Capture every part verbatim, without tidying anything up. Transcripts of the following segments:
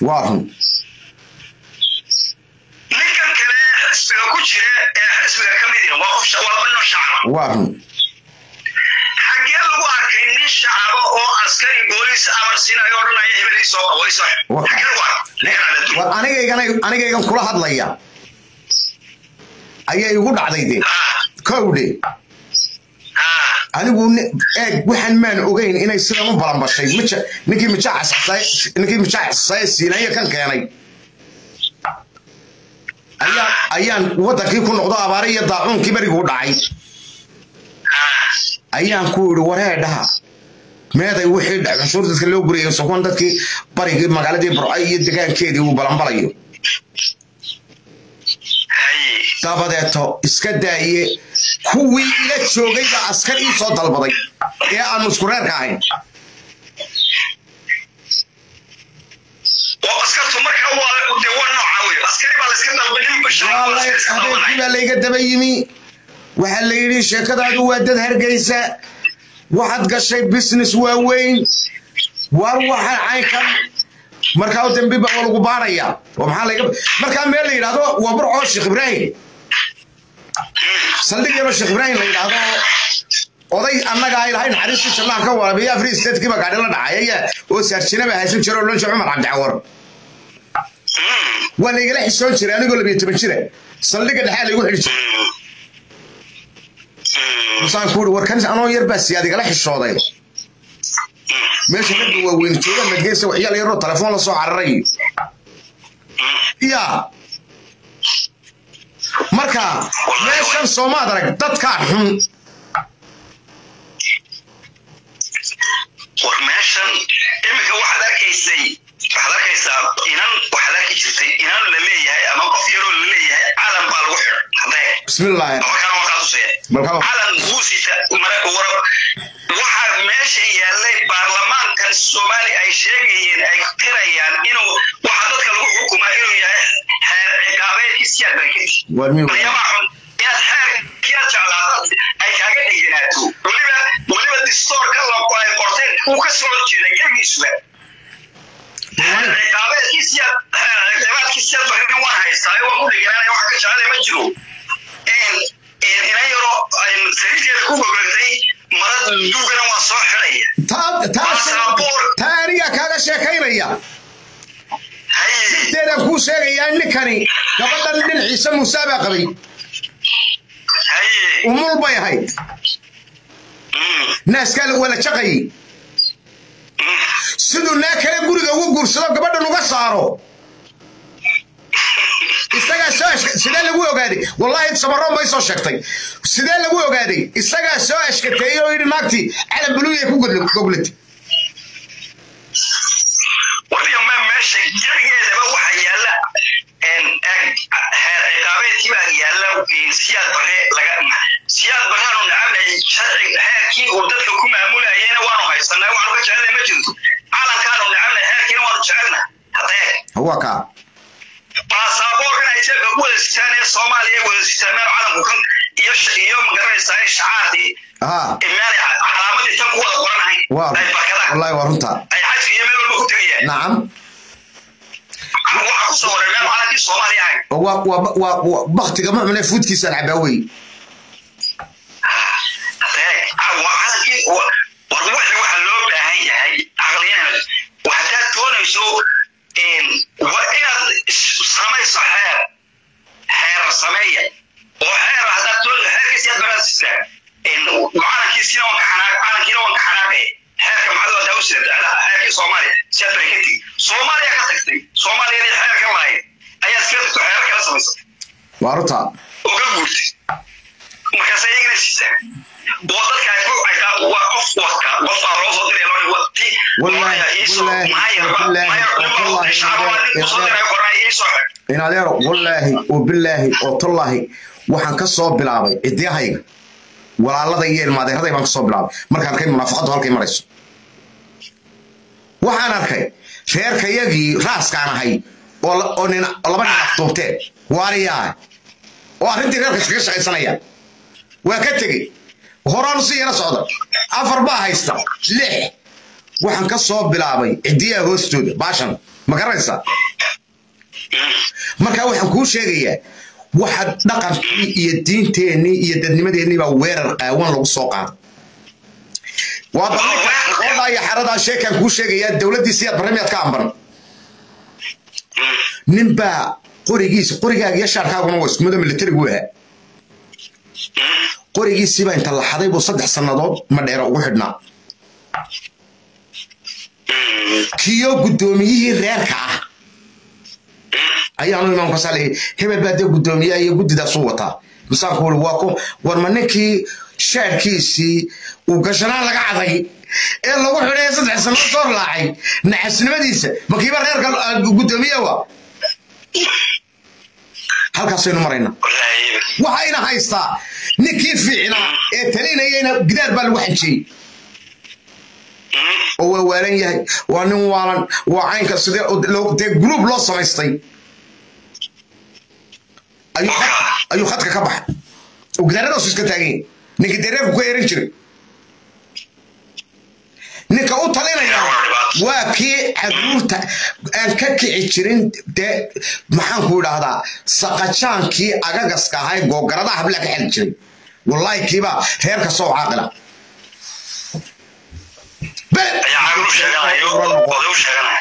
واهم ninkan kale xisbiga ku jira ee xisbiga ka mid ah waa qof shaqo shacab واهم xagee lagu arkay nin shacab oo askari booliis amar siinayo ornay hebeliso wayso aniga igana aniga igan kula hadlaya ayay igu dhacday kowde anigu eeg waxaan maan ogeyn inay sidan u balanbashay ninkii majaac ninkii majaac siinaya kan keenay ayaa ayaan wadankii ku noqdo abaar iyo daacuunkii barigu dhacay ayaan ku yiri wareedha meeday wixii dhacay soo dadka loo guriyay soqon dadkii barigii magaaladii Burco iyo deegaankeedii uu balanbalayo dabadeeto iska daaye kuwii ila joogay ba askar ii soo dalbaday ee aan isku reerka ahayn oo askartu markaa waa u deewan noocaaway askari baa la iska dalbaday bashaar la iga daba yimi waxa la yiri sheekadaadu waa dad hargeysa waxaad gashay business waaweyn war waxa ay kan markaa dambi baa lagu baaraya oo maxaa laga markaa meel la yiraahdo waa Burco Sheekh Ibrahim saldhig yaro Sheekh Ibrahim la yiraahdo oday annaga ay lahayn xariisto shallaan ka waraabiya Free State kiba gaadhi la dhacay oo saarjinaba haysan jiro loo jeeyo Umar Cabdi Cawar wala igala xishoon jiray anigoo labiyo toban jira saldhiga dhaxal igu xidhi waxaan ku warkan anoo yar baa siyaad igala xishooday meesha ka duwa weyn jooga mageesa waxyaal yar oo telefoon la soo cararay ya marka meeshan Soomaad arag dadka xun war meeshan imika waxa darkaysay waxa darkaysaa inan waxa darkay jirtay inan la leeyahay ama qof yar oo la leeyahay caalam baa lagu xir haday bismillah caalam buusita mara war waxa meesha yaalay baarlamaanka Soomaali ay sheegayeen ay qirayaan inuu waxa dadka lagu xukumaa inuu yahay heer ciqaabeed siyaasadeed warmiyo yaad heer kiyaad jeclaatay ay kaaga dhiganaato waliba waliba distoorka la qoray qorteen uu ka soo jeeday gebiisba ciqaabeed siyaasadeed ciqaabeed siyaasadeed waa haystaa oo ku dhiganaa wax ka jeclay ma jiro een inay yaro ay sariirta ku go'day marad duugana waa soo xiraya taab taas taariga kaaga sheekaynaya hay'adda ku sheegaya ninkani gabadhan dhinaciisa musaaba qabay haye umul bay ahayd naas kale wala shaqay sidoo na kale guriga ugu guursado gabadhan uga saaro isaga soo sida lagu ogaaday wallahi sabaroon bay soo sheegtay sida lagu ogaaday isaga soo ashkatay oo yiri naagti calan buluuye ku goglad wadiyo ma meesha jirigeeda waxa yaala en heer ciqaabeedkii baa yaala siyaad bare laga siyaad baraan oo nacamay sharci heerkii uu dadka ku maamulayeen waanu haysanaa waanu ka jecelnay ma jirto calankaan oo nacamay heerkii waanu jecelnaa hadee huwa ka baasaboorkan ay jeebka ku wada sitaan ee Soomaaliya wada sitaan calanku kan iyo iyo magaranaysaa shacaadi ah imaani calaamadii tan ku wada qoranahay wallahi waa runta ay xajka iyo meel walba ku tagayaan nacam waxa ku soo wareegay calankii Soomaaliya ay waa waa waa waqtiga macna fuudkiisa alcabaaway hadee waa calankii war waxa loo baahan yahay aqliyana waxa doonayso in وإن سمي صحيح حير سمية وحير هذا تقول حير كيس يدرس السنة إن معنا كيسين وكحنا معنا كينا وكحنا كي حير كم هذا دوسة على حير كيس صومالي سيادة كتي صومالي كتكتي صومالي اللي حير كم هاي أي سكرت حير كلا سميس وارطة وكبرت مركز يجري السنة وضد كيفو عيدا وقف وقف وقف روز ودري لوني وقتي والله والله إن عليه والله وبالله وطلّه وحن كسر بلعبي إديها هاي ولا الله ضيّر ما ده هذا يبان كسر بلعب مركان كي منافقات هالكي مريس وحن أركي شهر كي يجي راس كان هاي ولا أننا الله بنا طوبته واريا وأنت غير كشكش شيء سنيا وكتجي هران سيرة صعدة أفر بها يستوى ليه وحن كسر بلعبي إديها هوستود باشن ما قريسا marka waxaan ku sheegayaa waxa dhaqankii iyo diinteeni iyo dadnimadeeni baa weerar qaawan lagu soo qaado waa dadka ya xarada sheekan ku sheegayaa dawladdiisa iyo barnaamijka ka amban ninba qorigiisa qorigaaga iyo shaarkaaguna waa isku mid militarigu ah qorigiisa baa inta la xaday buu saddex sanadood ma dheero ugu xidhnaa kiyo gudoomiyihii reerka ah ayaanu imaan ka salay hebel baad gudoomiyaha iyo gudida soo wata misaanku waa ko war maninkii shaarkiisii uu gashanaa laga caday ee lagu xidhay saddex sano soo laacay naxasnimadiisa makiiba reerka gudoomiyaha halkaas aynu marayna waxayna haystaa ninkii fiicna ee talinayna gidaar baa lagu xajiyay oo waa waalan yahay waa nin waalan waa caynka sidee de group loo samaystay ayuu ayuu khadka ka baxay oo gidaarada soo iska taagay ninkii dareerku ku yeerin jiray ninka u talinaya waa kii caruurta aan ka kici jirin de maxaan ku idhaahdaa saqajaankii agagaska ahay googaradaha habla ka xil jiray wallahi kiiba reerka soo caaqila يا عروس يا عروس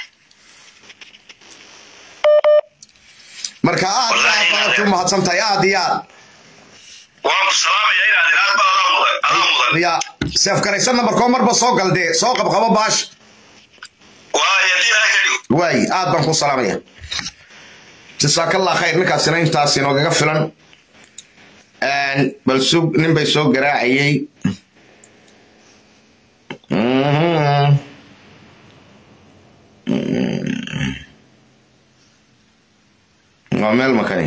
marka aad aad u mahadsantahay aad iyo aad waan salaamay inaad inaad baad mudan ya saf karaysan markoo marba soo galde soo qab qabo baash waay yadii waay aad baan ku salaamaya jazakallahu khayr ninkaasina intaas inooga filan aan bal sug nin bay soo garaacayay عمل مكاني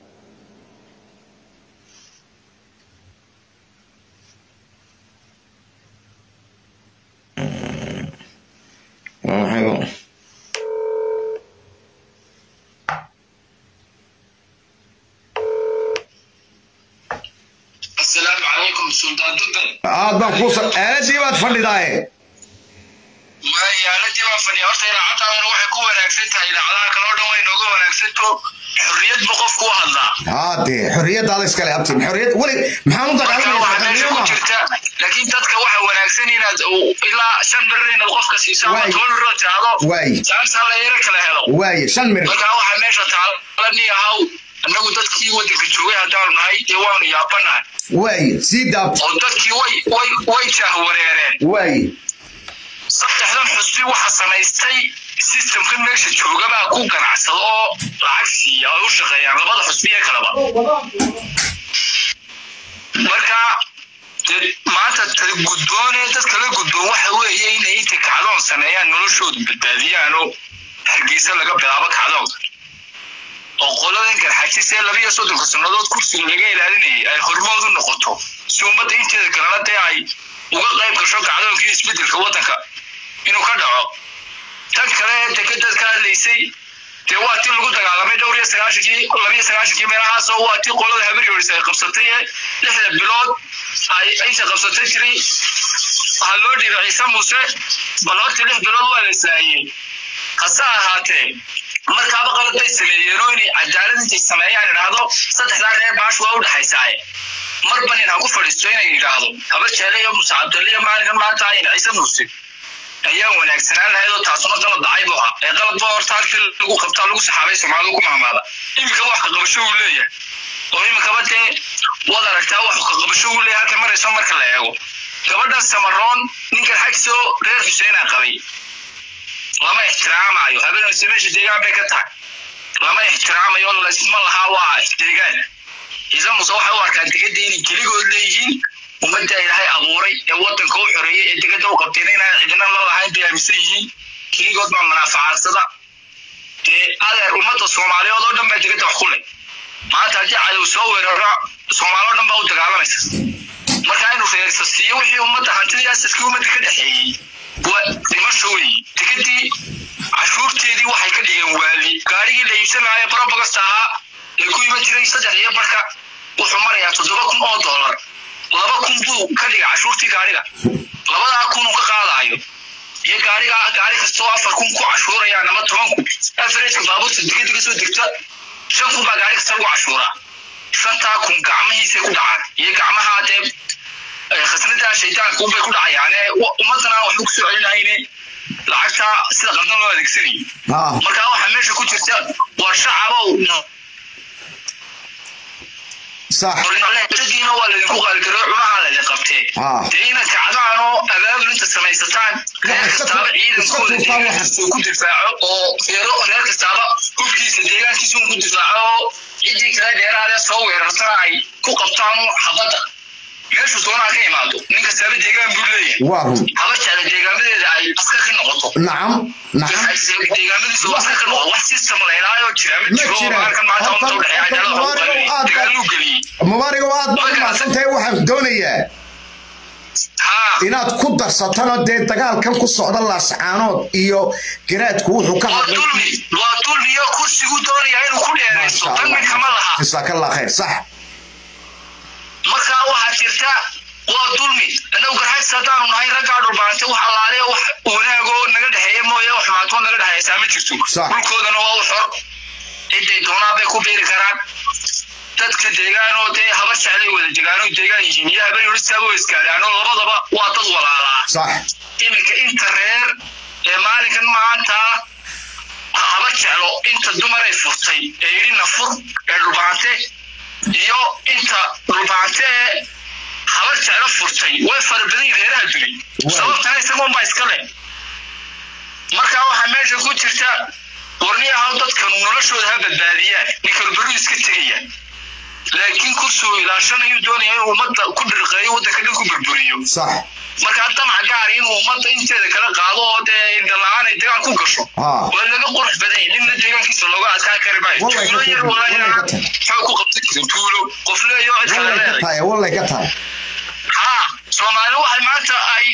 السلام عليكم سلطان جدا هذا فوصل انا دي ما تفضي داي ما يا ردي ما فني horta ila cad aan waxay ku wanaagsan tahay ila cadaha kala dhan way nooga wanaagsanto xurriyad bu qof ku hadla haade xurriyad aad iska leeyahay xurriyad wali maxaan u dagaalamay laakiin dadka waxa wanaagsan inaad ila shan bir inaad qofka siiso ama toban bir taado way saanta la yara kala helo way shan mir marka waxa meesha taalani ahaw anagu dadkii wadanka joogay hadaan nahay ee waan yaabanahay way si daab oo dadkii way way way jahwareereen way saddexdan xusbi waxa samaystay systemkan meesha jooga baa ku ganacsado oo lacag siiya oo u shaqeeyaan labada xusbi ee kalaba marka maanta gudboon dadka la gudboon waxa weeye inay inta kacdoon sameeyaan noloshooda badbaadiyaan oo hargeysa laga bilaabo kacdoon oo qoladan garxajisay laba iyo soddon sanadood kursiga laga ilaalinayay ay hormood u noqoto si ummadda inteeda kalena dee ay uga qayb gasho kacdoonkii isbedelka waddanka inuu ka dhaco tan kale dekadad ka hadlaysay dee waa tii lagu dagaalamay dhowr iyo sagaashankii laba iyo sagaashankii meelahaas oo waa tii qolada habaryoris ay qabsatay lixda bilood ay aysa qabsatay jiray waxaa loo dhiibay ciise muuse bal horta lix bilood waa la saayey hase ahaatee markaaba qalad bay sameeyeen oo inay cadaalad intay sameeyaan idhaahdo saddexdaa reer baash waa u dhexaysaaye marba nin ha ku fadhiisto inay yidhaahdo haba jeele iyo muuse cabdalle iyo maalinkan maanta ayna ciise muuse ayaa wanaagsanaan lahayd oo taasuna qalad dhacay buu ahaa ee qalad baa horta halkii lagu qabtaa lagu saxaabay soomaalidu ku mahmaada iminka wax ka qabasho uu leeyahay oo iminkaba dee waad aragtaa wax ka qabasho uu leeyahay halka marayso marka la eego gabadhan samaroon ninkan xagsoo reer xuseenaa qabay lama ixtiraamayo habeenaysa meesha deegaan bay ka tahay lama ixtiraamayo laysma lahaa waa deegaan ciise muuse waxay u arkaan degadda inay keligood leeyihiin ummadda ilaahay abuuray ee waddanka u xoreeyey ee degadda u qabteen inaan cidina la lahayn bay aaminsan yihiin keligood baa manaafacadsada dee adeer ummadda soomaaliyeed oo dhan baa degadda wax ku leh maanta haddii cadow soo weeraro soomaali oo dhan baa u dagaalamaysa marka inuu reersa siiyo wixii ummadda hantidii asaskii ummadda ka dhexeeyey waa dhimasho wey degaddii cashuurteedii waxay ka dhigeen waali gaarigii la iibsanaayo barobagasta ahaa ee ku iman jiray saddex iyo barka wuxuu marayaa toddoba kun oo doolar laba kun buu ka dhiga cashuurtii gaariga labadaa kun uu ka qaadaayo iyo gaariga gaari kastoo afar kun ku cashuurayaan ama toban kun average baabuurta digada ka soo degta shan kun baa gaari kasta lagu cashuura shantaa kun gacmihiisa ku dhacaan iyo gacmaha dee khasnada shaytaanka u bay ku dhacayaan ummadana wax ku soo celinayeen lacagta sida qandan loo adeegsanay marka waxa meesha ku jirta war shacabow صح تجينا ولا نقول الكروع على اللي قبته تينا كعدانو أبابل أنت سميستان كتاب عيد كل كنت دفاعه ويرو هناك كتاب كل كيس ديجان كيسون كنت دفاعه يجي كذا دير على صور رتراعي كو قبطان حبطة ليش تونا كي مالو نيجا كتاب ديجان بقولي واو حبط على ديجان بدي داعي أسكت النقطة نعم نعم ديجان بدي سو أسكت النقطة واحد سيستم لا يلاقي وكذا متجرو ما كان ما تام تقول حاجة لا ديجان لوجلي مبارك وعد ما سنتي وحن دونية inaad ku darsatana dee dagaalkan ku socda laascaanood iyo garaadku wuxuu ka hadlay waa dulmiyo kursigu doonaya inuu ku dheeraysto tan kama laha isaaka la khayr sax marka waxa jirta waa dulmi anagu garxad sadaan nahay ragaad urbaantay waxa laale wax wanaago naga dhaxeeyo mooye wax maato naga dhaxeeyo ma jirto dhulkoodana waa xor inay doonaa bay ku beeri karaan dadka deegaan oo dee haba jeclay wada deegaano deegaan yihiin yaa bari ursaabo iskaaraano labadaba waa dad walaala صح iminka inta reer ee maalinkan maanta haba jeclo inta dumar ay furtay ee yirina fur ee rubaante iyo inta rubaante haba jeclo furtay way farbaday reeraha dilay sababta isagoon baa iska leh marka waxa meesha ku jirta warniyaha dadkan noloshooda ha badbaadiyaan ninka bari iska tagayaan laakiin kursu ila shan ayu doonaya inuu umada ku dirqeeyo wadanka dhan ku burburiyo صح marka hadda gaar inuu umada inteeda kala qaado oo dee indhalaan ay deegaan ku gasho waa laga qurux badan in deegaankiisa looga adkaa karibay tuulo yar walaa xoo ku qabtay tuulo qof leeyo cid kale leeyahay wallahi ka tahay ha Soomaali waxay maanta ay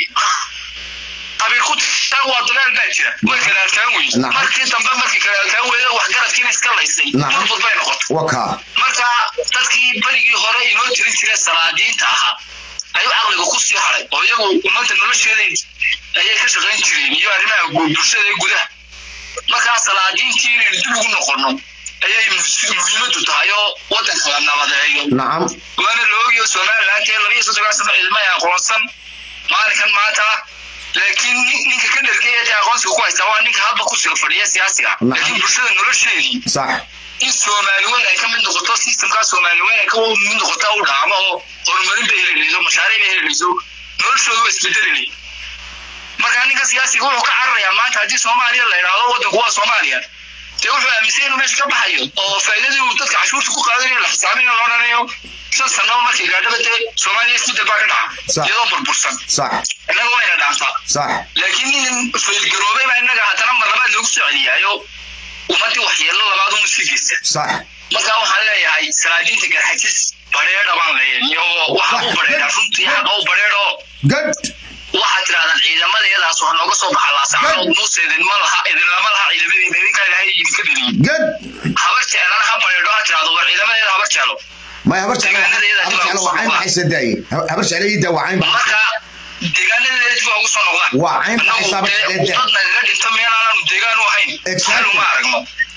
qabiil ku tahay waa dagaal baa jira way kala kaan weyn markii dambe markii kala kaan weyn wax garadkiina iska laysay dad bay noqotay waka marka dadkii barigii hore inoo jirin jiray salaadiinta ahaa ayuu aqliga ku sii haray oo iyagu ummadda nolosheeda ayay ka shaqayn jireen iyo arrimaha bulshada gudaha marka salaadiintii inay dib ugu noqono ayay muhiimadu tahay oo wadanka la nabadeeyo nacam waana loogiyo Soomaaliland ee laba iyo soddon sano ilmo ay aqoonsan maalinkan maanta laakiin ninka ka dhargeeya ee aqoonsiga ku haysta waa ninka hadba ku soo fadhiya siyaasiga laakiin bulshada nolosheedii صح in Soomaaliyeed ay ka mid noqoto systemka Soomaaliyeed ay ka mid noqoto oo dhaamo oo horumarin bay helayso mashaariic bay helayso noloshoodu isbedelay marka ninka siyaasiga wuxuu ka cararayaa maanta hadii Soomaaliya la yiraahdo wadanku waa Soomaaliya te wuxuu aaminsan inuu meesha ka baxayo oo faa'iidadii uu dadka cashuurta ku qaadanayo la xisaabinayo loo dhanayo shan sano markii gaadhabate Soomaaliya isbedel baa ka dhaca iyadoo burbursan صح inaga wayna dhaantaa صح laakiin in faylgaroobay baa inaga hadana mar labaad lagu soo celiyayo ummadii waxyeello labaad uu sigeysa صح marka waxaan leeyahay salaadiinta garxajis bareedha baan leeyahay iyo waxa uu bareedha runtii xaq uu bareedho good waxa tiraahdan ciidamada iyadaas wax nooga soo baxay la saacad muuse idin ma laha idin lama laha ciidamadii idin ka ilahay idin ka dhigay good habar jeelana ha bareedho ha tiraahdo war ciidamada habar jeelo ما يهبر شعله وعين بحسد داي هبر شعله يدا وعين marka deegaanada ay ugu soo noqdaan وعين حساب الداي dadna laga dhinto meel aan deegaan u ahayn exactly ma aragno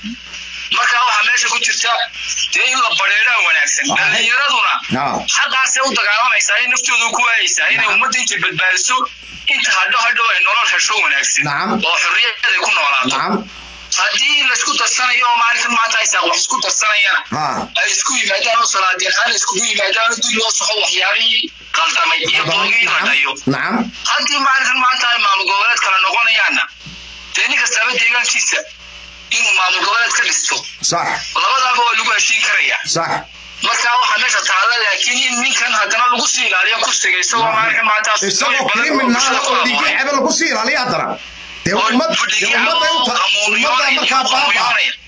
marka waxa meesha ku jirta in la bareeraa wanaagsan dhalinyaraduna xaqaas u dagaalamaysaa in naftoodu ku waayaysaa inay ummadda inta badbaadiso inta hadho hadho ay nolol hesho wanaagsan oo xorriyad ay ku noolaato hadii la isku darsanayo maalinkan maanta ay saaqo isku darsanayaan ay isku yimaadaan oo salaadeen hal isku yimaadaan dib loo saxo waxyaabihii qaldamay iyo boogii hadayo nacam hadii maalinkan maanta ay maamul goboleed kala noqonayaanna teeni kasta deegaankiisa inuu maamul goboleed ka dhisto صح labadaba waa lagu heshiin karaya صح marka waxa meesha taala laakiin ninkan hadana lagu sii ilaaliyo kursiga isagoo maalinkan maanta isagoo criminal oo dhigi cebe lagu sii ilaaliyo hadana de ummad ummadda u tahay ummadda markaa baaba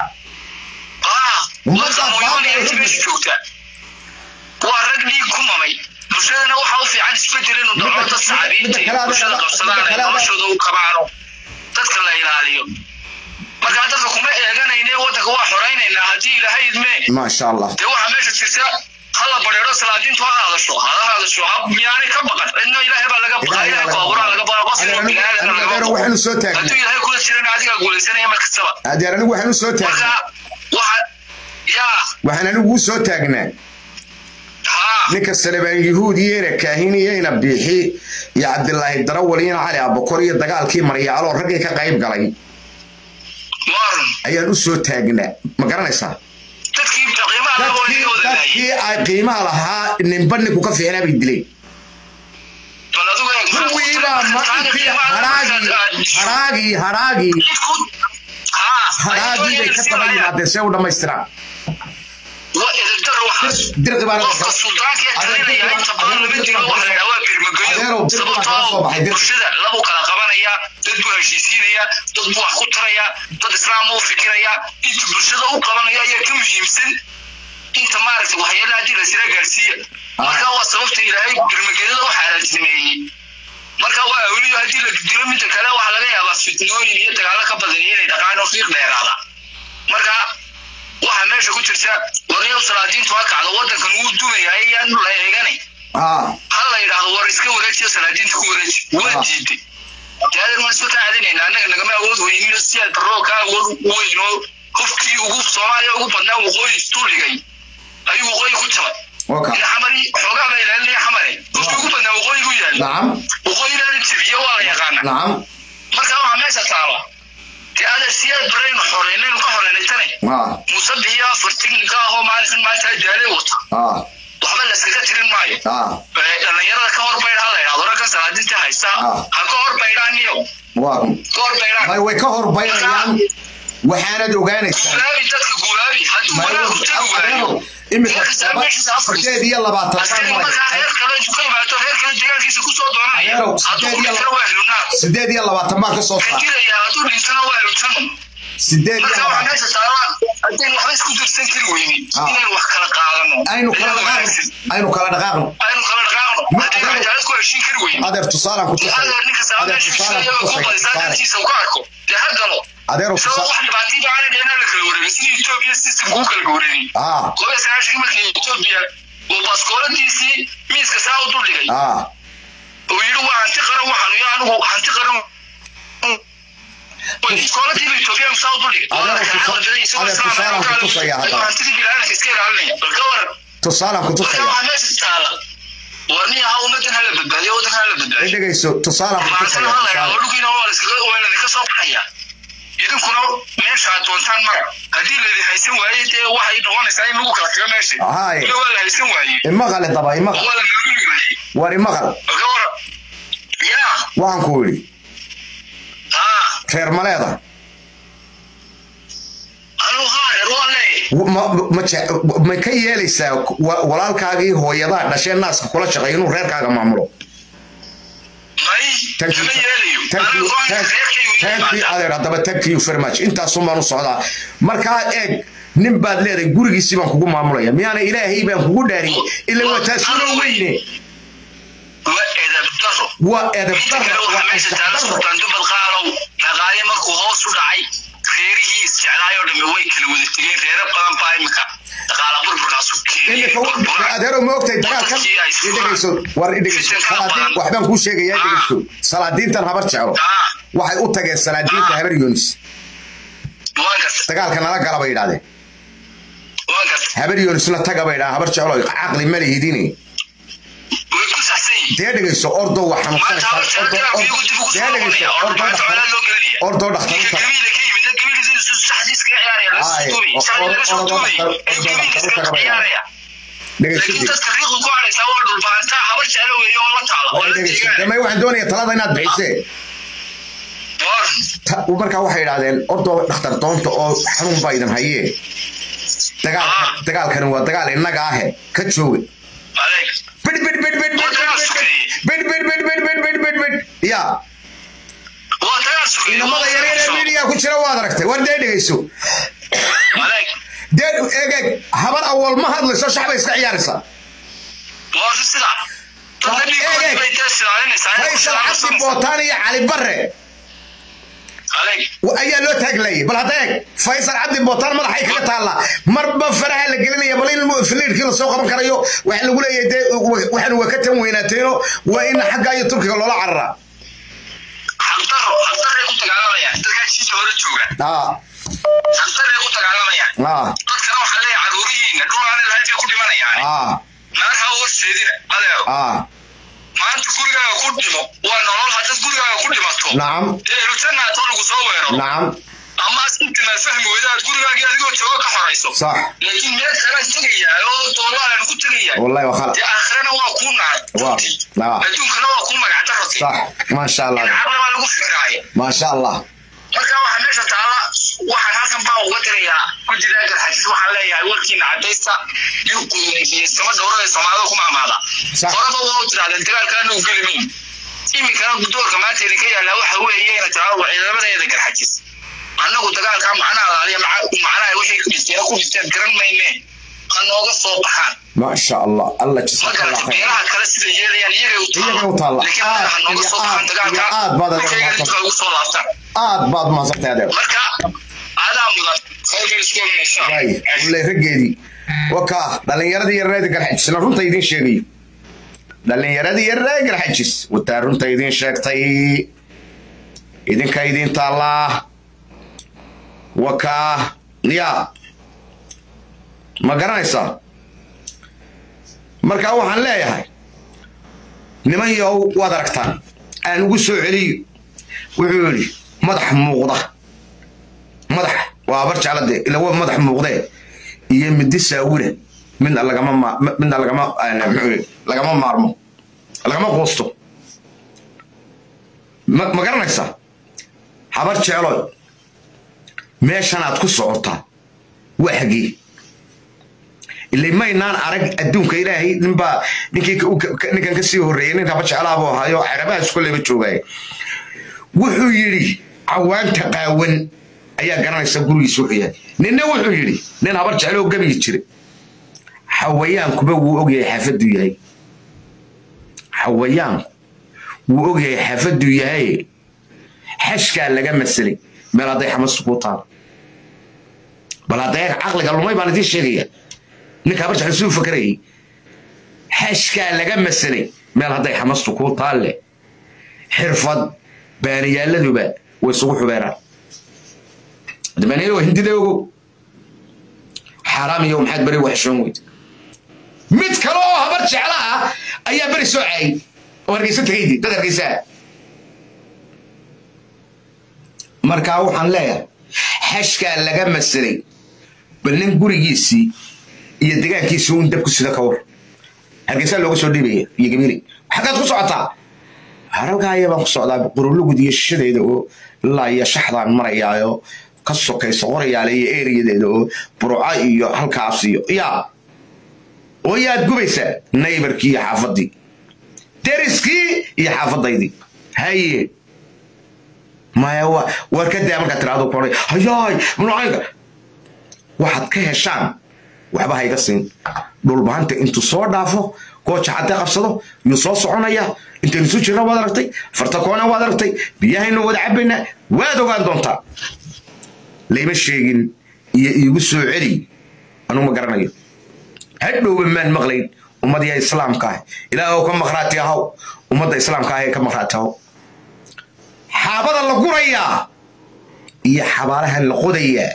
ah ummadda baaba ee meesha joogta waa rag dhiig ku mamay bulshadana waxa u fiican isbedel inuu dhaco dad saxaabiinta bulshada qabsadaan noloshooda u kabaano dadka la ilaaliyo marka dadka kuma eeganayne wadanka waa xoreynayna hadii ilaahay idme ma sha Allah de waxa meesha jirta hala bareero salaadiintu ha hadasho ha hadasho miyaani ka baqan inna ilaahay baa laga baqay ilaahay qoobura laga baqay أنا وحنا صوتك هذا يلهي كل شيء أنا عادي أقول سنة يوم الكسبة هذا أنا وحنا صوتك واحد يا وحنا نقول صوتكنا نك السلبان يهودي كاهني ينبيحي يا عبد الله الدرولين علي أبو كوري الدجال كي مريا على الرجل كقايب قلي أيه نسوا تاجنا ما قرنا يسا تكيب قيمة لها تكيب قيمة لها نبني كوكا هنا بيدلي هو إذا ما في هراجي هراجي هراجي هراجي بكتر اللي ما تسوي لما يسترا درت بارك السلطان كيتلنا يا انت بان لمدي wax la dhawa birmagayo sababtoo bulshada labo kala qabanaya dad buu heshiisinaya dad buu wax ku taraya dad islaam oo fikiraya inta bulshada u qabanaya ayaa ka muhiimsan inta maaragtay waxyaalaha jira sira gaarsiiya marka waa sababta ilaahay birmagayo waxa la sameeyay marka waa awliyo hadii la dilo mid kale waxa laga yaabaa fitnooyin iyo dagaalo ka badan inay dhaqaan oo fiiq dheeraada marka waxa meesha ku jirta wariyo salaadiintu waa kacdo wadankan uu dumayay ayaan la eeganay ah hal la yiraahdo war iska wareejiyo salaadiintu ku wareeji waa diiday jaadir ma isku taadinayna anaga nagama awood weynino si aad rooka weyno qofkii ugu Soomaaliya ugu badnaa waqooyi istuuligay ayuu waqooyi ku jabay waka xamari xogaa bay ilaalinaya xamari qofkii ugu badnaa waqooyi u yaal naam waqooyi la tibiyo waa yaqaana naam marka waxa meesha taala هذا السياد برين حورين وكحورين الثاني. آه. مصبيها فرتين كاهو ما نحن ما تجاري وطا. آه. وحمل السكرتيرين معي. آه. أنا يرى كهور بير هذا يا ضرك سلادين تهيسا. آه. كهور بيران يوم. واو. كهور بيران. ما هو كهور بيران وحنا دوغاني. غولابي تك غولابي هذا ولا غولابي. إمتى؟ سداد يلا بعد تطلع. سداد يلا بعد ما كسوف. سداد يلا بعد. أينو كلا دقاقن. أينو كلا دقاقن. هذا اتصال كنت. هذا اتصال كنت. هذا رفض. واحد بعدين بعد أنا لك الورد سيد إثيوبيا سيستم جوجل الورد. آه. كل سنة شيء مثل إثيوبيا وباسكورة دي سي ميز كساو دول لي. آه. ويلو عن تقرأ وحنو يعني عن تقرأ. باسكورة دي إثيوبيا مساو دول لي. هذا رفض. هذا اتصال كنت صيا هذا. عن تيجي بالعالم كسكير علني. بالكور. اتصال كنت صيا. أنا ما استعلا. ورني هاو متن هلا بدالي ودن هلا بدالي. إيه ده جيسو اتصال كنت صيا. أنا أقول لك إنه هو السكر ولا نكسر حياة. إذا كنا ماشى تونتان مرة هذه اللي هيسوي هاي واحد يدور نسأي مو كلا كلام ماشي هاي ولا هيسوي إما غلط طبعا إما غلط ولا وري ما غلط يا وان كولي آه خير ملاذا أنا غير ولا ما ما تش ما كي يلسا ولا الكاغي هو يضع نشأ الناس كلها شغالين غير كاغا معمله Thank you. Thank you. Thank you. Adeer hadaba thank you very much. Inta Soomaalidu socdaa. Marka eeg nin baad leedahay gurigiisa baan kugu maamulaya. Miyana Ilaahay baan kugu dhaariyay. Ilaa waa taasuna weyne. Wa edab daro. Wa edab daro. Wa meesha taala sultaan dubal qaalow. Naqaali markuu hoos u dhacay. Khayrihi isticlaayo dhami way kala wada tigeen reer badan baa imika. Daqaala burburkaas u keenay. adeero ma ogtay dagaalkan idagayso war idagayso salaadiin waxbaan ku sheegaya idagayso salaadiintan habar jeclo waxay u tageen salaadiinta habar Yunis dagaalkan nala galaba yiraahdeen habar Yunis la tagaba yiraahdo habar jeclo aqli ma leedini dee dhagayso ordo waxaan u ordo ordo dhaxtar ما واحد دوني ثلاثة ناس بعيسى ومركا واحد يرادين أرضو دكتور دونتو أو حنون بايدن هايه دقال دقال كانوا دقال إنك آه كتشوي بيد بيد بيد بيد بيد بيد بيد بيد بيد بيد بيد بيد بيد يا إنما ذا يرينا ميديا كتشرا وادركته وردي دقيسو دير إيجا هبر أول ما هذا لسه شعب يستعيارسا فيصل عبد بوطاني علي برة وأيا لو تقلي بل هذاك فيصل عبد بوطان ما راح يكلت الله مربى فرح اللي قلنا يا بلين الفلير كيلو سوق من كريو وإحنا نقول يا وإحنا وكتم ويناتينو وإن حقا يترك ولا عرّا xaqdaro xaqdaro ku dagaalamaya dadka jiisa hore jooga ah xaqdaro ku dagaalamaya ah dadkana waxa leeyahay caruurihiina dhulaan ilaahay ku dhimanayaan ah naarha oo seedina adeero ah maanta gurigaaga ku dhimo waa nolol hadad gurigaaga ku dhimato nacam ee rutanna toon ugu soo weero nacam ama asinta ma fahmi wadaad gurigaaga adigoo jooga ka xorayso صح laakiin meel kale tagaya oo doolaan ku tagaya والله وخلاص dee aakhirana waa ku naar waa adduunkana waa ku magac darrotay صح ما شاء الله carraba lagu fikraaye ما شاء الله marka waxa meesha taala waxaan halkan baa uga tagayaa guddiga garxajis waxaan leeyahay warkiina cadaysta iyo qiimeeyay sama dhowrada Soomaalida ku maamaada qoraba waa u tiraadeen dagaalkan uu gelimin imikana guddoorka maanta idinka yaala waxa weeye inay tahay ciidamadeeda garxajis annagu dagaalka macna alaaliya macnaha wixii ku jirtay ku jirtay garan mayne anooga soo baxaan ما شاء الله الله جزاك الله خير meelaha kale sida yeelayaan iyaga u taala iyaga u taala aad anooga soo baxaan dagaalka aad baad ugu soo laabtaan aad baad ma saqtaade marka adaa mudan khayr isku meesha way wallay rageedi waka dhalinyaradii yareed garxajisna runta idin sheegay dhalinyaradii yareed garxajis wata runta idin sheegtay idinka idin taala waka ya ma garanaysa marka waxaan leeyahay niman yow waad aragtaan aan ugu soo celiyo wuxuu yiri madax muuqda madax waa barjaalade ila waa madax muuqde iyo midi saawire min lagama min lagama lagama maarmo lagama qoosto ma garanaysa habar jeelo meeshan aad ku socotaa waxgii اللي ما ينان أرق أدون كإلهي نبا نكى نكى كسيه الرئيين نبى شعلابه هايو عربات كل بتشوفه وحيري عوان تقاون أيها كنا يسقون يسوعيه ننا وحيري ننا برج عليه قبل يشتري حويان كبوا وجه حفظ وياي حويان وجه حفظ وياي حشك اللي جم السري بلا ضيح مسقوطان بلا ضيح عقلك الله ما يبان ذي الشيء ninka barja xusuu fakarayay xashka laga masalay meel haday xamastu ku taale xirfad baariyaaladuba way isugu xubeeraan damaneeyo hindida ugu xaraam iyo maxad bari wax shoon weyd mid kale oo habar jeclaha ayaa bari soo caay oo hargeysa tagaydi dad hargeysa marka waxaan leeyahay xashka laga masalay balin gurigiisii iyo deegaankiisa uu dab ku sida ka war hargeysa looga soo dhiibay iyo gabiiri xaqad ku socotaa haralka ayaba ku socdaa qurulugud iyo shishadeeda oo la ya shaxdan marayaayo ka sokayso qorayaale iyo eeriyadeeda oo burca iyo halkaas iyo ya oo yaad gubaysa neighborkii iyo xaafadii deriskii iyo xaafadaydii haye maya war ka daa marka tiraado qoray hayaay munaayga waxaad ka heshaan waxba hayga siin dhul baanta intuu soo dhaafo gooja cadde qabsado iyo soo soconaya inta isu jirna waad aragtay farta koona waad aragtay biyahayna wada cabayna waad ogaan doontaa leema sheegin iyo iigu soo celi anu ma garanayo hadhowba maan maqlayn ummadii islaamka ah ilaahow ka maqraati ahaw ummadda islaamka ah ee ka maqraati ahaw xaabada la gurayaa iyo xabaalaha la qodayaa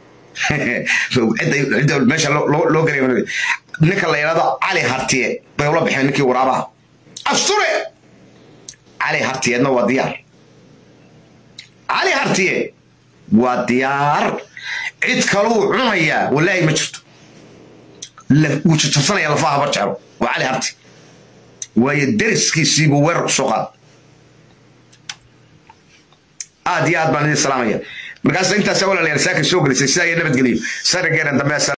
عدة ماشى لو لو قريب نكلا ينادى علي هرتيه بيقول بحين نكى ورابها أسطورة علي هرتيه إنه وديار علي هرتيه وديار عد كلو عمية ولا يمشط لا وتشوفنا يلا فاها برجعوا وعلي هرتي ويدرس كيسي بور شغال آه ديار بني السلامية مركز أنت سوالة اللي ساكن شغل سيسايا نبت قليل سارة غير أنت ما